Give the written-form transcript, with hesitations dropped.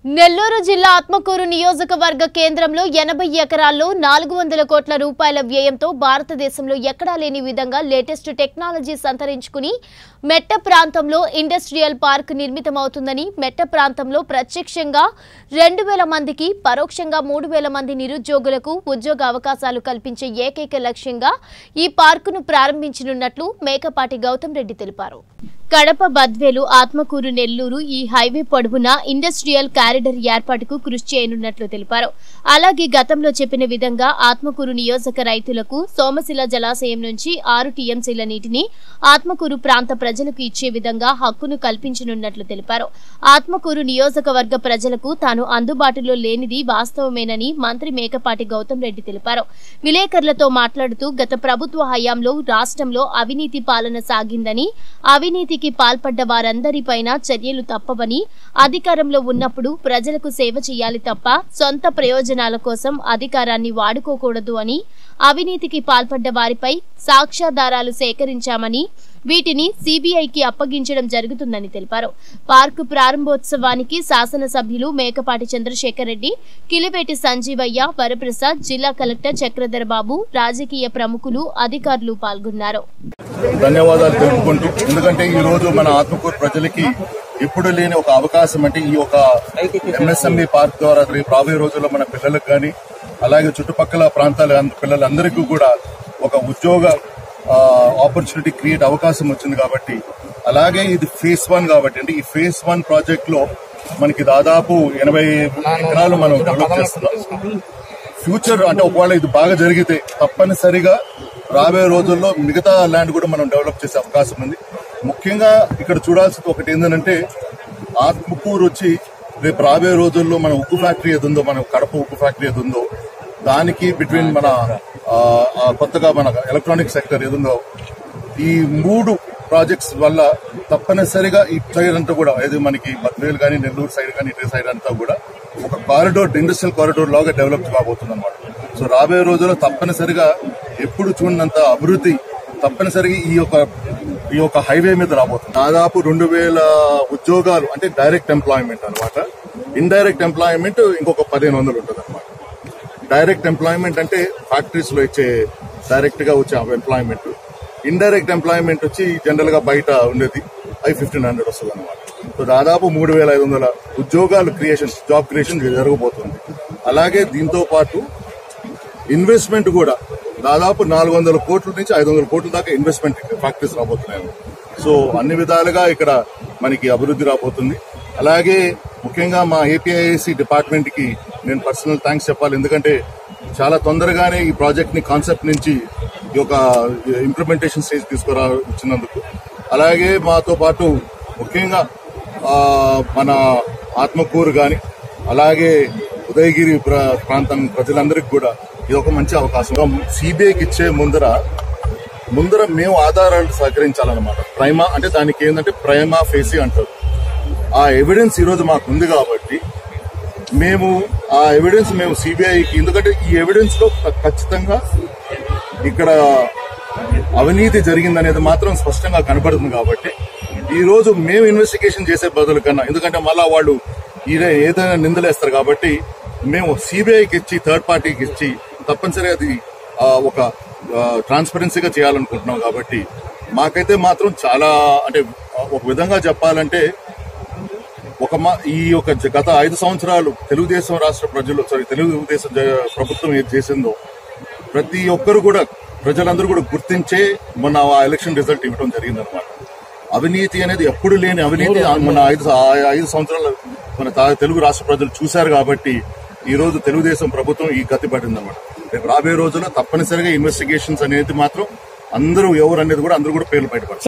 నెల్లూరు జిల్లా ఆత్మకూరు నియోజకవర్గ కేంద్రంలో 80 ఎకరాల్లో 400 కోట్ల రూపాయల వ్యయంతో భారతదేశంలో ఎక్కడా లేని విధంగా లేటెస్ట్ టెక్నాలజీ సంతరించుకుని మెట్ట ప్రాంతంలో ఇండస్ట్రియల్ పార్క్ నిర్మితమవుతుందని, మెట్ట ప్రాంతంలో ప్రత్యక్షంగా 2000 మందికి, పరోక్షంగా 3000 మంది నిరుద్యోగులకు ఉద్యోగ అవకాశాలు కల్పించే ఏకైక లక్ష్యంగా ఈ పార్కును ప్రారంభించనున్నట్లు మేకపాటి గౌతమ్ రెడ్డి తెలిపారు. కడప, బద్వేలు, ఆత్మకూరు, నెల్లూరు ఈ హైవే పొడవునా ఇండస్ట్రియల్ కారిడార్ ఏర్పాటుకు కృషి చేయనున్నట్లు తెలిపారు. అలాగే గతంలో చెప్పిన విధంగా ఆత్మకూరు నియోజక రైతులకు సోమశిల జలాశయం నుంచి 6 టీఎంసీల నీటిని ఆత్మకూరు ప్రాంత ప్రజలకు ఇచ్చే విధంగా హక్కును కల్పించనున్నట్లు తెలిపారు. ఆత్మకూరు నియోజకవర్గ ప్రజలకు తాను అందుబాటులో లేనిది వాస్తవమేనని మంత్రి మేకపాటి గౌతమ్ రెడ్డి తెలిపారు. విలేకరులతో మాట్లాడుతూ గత ప్రభుత్వ హయాంలో రాష్ట్రంలో అవినీతి పాలన సాగిందని, అవినీతికి పాల్పడ్డ వారందరిపైన చర్యలు తప్పవని, అధికారంలో ఉన్నప్పుడు ప్రజలకు సేవ చేయాలి తప్ప సొంత ప్రయోజనాల కోసం అధికారాన్ని వాడుకోకూడదు అని, అవినీతికి పాల్పడ్డ వారిపై సాక్ష్యాధారాలు సేకరించామని, వీటిని సిబిఐకి అప్పగించడం జరుగుతుందని తెలిపారు. పార్కు ప్రారంభోత్సవానికి శాసనసభ్యులు మేకపాటి చంద్రశేఖర్ రెడ్డి, కిలివేటి సంజీవయ్య, వరప్రసాద్, జిల్లా కలెక్టర్ చక్రధర్ బాబు, రాజకీయ ప్రముఖులు, అధికారులు పాల్గొన్నారు. ధన్యవాదాలు తెలుపుకుంటూ, ఎందుకంటే ఈ రోజు మన ఆత్మకూరు ప్రజలకి ఎప్పుడు లేని ఒక అవకాశం అంటే ఈ ఒక ఎంఎస్ఎంఈ పార్క్ ద్వారా రేపు రాబోయే రోజుల్లో మన పిల్లలకు కానీ అలాగే చుట్టుపక్కల ప్రాంతాల పిల్లలందరికీ కూడా ఒక ఉద్యోగ ఆపర్చునిటీ క్రియేట్ అవకాశం వచ్చింది కాబట్టి, అలాగే ఇది ఫేజ్ 1 కాబట్టి, అంటే ఈ ఫేజ్ 1 ప్రాజెక్ట్ లో మనకి దాదాపు 80 ఎకరాలు మనం డెవలప్ చేస్తున్నాం. ఫ్యూచర్ అంటే ఒకవేళ ఇది బాగా జరిగితే తప్పనిసరిగా రాబోయే రోజుల్లో మిగతా ల్యాండ్ కూడా మనం డెవలప్ చేసే అవకాశం ఉంది. ముఖ్యంగా ఇక్కడ చూడాల్సింది ఒకటి ఏంటంటే, ఆత్మకూరు వచ్చి రేపు రాబోయే రోజుల్లో మన ఉక్కు ఫ్యాక్టరీ ఏది ఉందో, మన కడప ఉక్కు ఫ్యాక్టరీ ఏది ఉందో దానికి బిట్వీన్ మన కొత్తగా మన ఎలక్ట్రానిక్ సెక్టర్ ఏదుందో, ఈ 3 ప్రాజెక్ట్స్ వల్ల తప్పనిసరిగా ఈ సైడ్ అంతా కూడా ఏది మనకి బద్వేలు కానీ నెల్లూరు సైడ్ కానీ ఇటు సైడ్ అంతా కూడా ఒక కారిడోర్, ఇండస్ట్రియల్ కారిడోర్ లాగా డెవలప్ కాబోతుంది అనమాట. సో రాబోయే రోజుల్లో తప్పనిసరిగా ఎప్పుడు చూడనంత అభివృద్ధి తప్పనిసరిగా ఈ యొక్క హైవే మీద రాబోతుంది. దాదాపు 2000 ఉద్యోగాలు అంటే డైరెక్ట్ ఎంప్లాయ్మెంట్ అనమాట. ఇండైరెక్ట్ ఎంప్లాయ్మెంట్ ఇంకొక 1500 ఉంటుంది అనమాట. డైరెక్ట్ ఎంప్లాయ్మెంట్ అంటే ఫ్యాక్టరీస్ లో ఇచ్చే డైరెక్ట్ గా వచ్చే ఎంప్లాయ్మెంట్. ఇండైరెక్ట్ ఎంప్లాయ్మెంట్ వచ్చి జనరల్ గా బయట ఉండేది అవి 1500 వస్తుంది అనమాట. సో దాదాపు 3500 ఉద్యోగాలు జాబ్ క్రియేషన్ జరగబోతుంది. అలాగే దీంతో పాటు ఇన్వెస్ట్మెంట్ కూడా దాదాపు 400 కోట్ల నుంచి 500 కోట్ల దాకా ఇన్వెస్ట్మెంట్ ఫ్యాక్టరీస్ రాబోతున్నాయి. సో అన్ని విధాలుగా ఇక్కడ మనకి అభివృద్ధి రాబోతుంది. అలాగే ముఖ్యంగా మా ఏపీఐఐసి డిపార్ట్మెంట్ కి నేను పర్సనల్ థ్యాంక్స్ చెప్పాలి. ఎందుకంటే చాలా తొందరగానే ఈ ప్రాజెక్ట్ ని కాన్సెప్ట్ నుంచి ఈ యొక్క ఇంప్లిమెంటేషన్ స్టేజ్ తీసుకురావచ్చినందుకు, అలాగే మాతో పాటు ముఖ్యంగా మన ఆత్మకూరు గాని అలాగే ఉదయగిరి ప్రాంతం ప్రజలందరికీ కూడా ఇది ఒక మంచి అవకాశం. సిబిఐకి ఇచ్చే ముందర మేము ఆధారాలు సహకరించాలన్నమాట. ప్రైమా అంటే దానికి ఏంటంటే ప్రైమా ఫేసి అంటారు. ఆ ఎవిడెన్స్ ఈరోజు మాకు ఉంది కాబట్టి ఆ ఎవిడెన్స్ మేము సిబిఐకి, ఎందుకంటే ఈ ఎవిడెన్స్ లో ఖచ్చితంగా ఇక్కడ అవినీతి జరిగిందనేది మాత్రం స్పష్టంగా కనపడుతుంది. కాబట్టి ఈ రోజు మేము ఇన్వెస్టిగేషన్ చేసే బదులు కన్నా, ఎందుకంటే మళ్ళా వాళ్ళు ఏదైనా నిందలేస్తారు కాబట్టి మేము సిబిఐకి ఇచ్చి థర్డ్ పార్టీకి ఇచ్చి తప్పనిసరిగా అది ఒక ట్రాన్స్పరెన్సీగా చేయాలనుకుంటున్నాం. కాబట్టి మాకైతే మాత్రం చాలా అంటే ఒక విధంగా చెప్పాలంటే ఈ యొక్క గత 5 సంవత్సరాలు తెలుగుదేశం రాష్ట్ర తెలుగుదేశం ప్రభుత్వం ఏది చేసిందో ప్రతి ఒక్కరు కూడా ప్రజలందరూ కూడా గుర్తించే మొన్న ఆ ఎలక్షన్ రిజల్ట్ ఇవ్వడం జరిగిందనమాట. అవినీతి అనేది ఎప్పుడు లేని అవినీతి మన 5 సంవత్సరాలు మన తెలుగు రాష్ట్ర ప్రజలు చూశారు. కాబట్టి ఈ రోజు తెలుగుదేశం ప్రభుత్వం ఈ గతి పడిందన్నమాట. రేపు రాబోయే రోజుల్లో తప్పనిసరిగా ఇన్వెస్టిగేషన్స్ అనేది మాత్రం అందరూ ఎవరు అనేది కూడా అందరూ కూడా పేర్లు బయటపడతారు.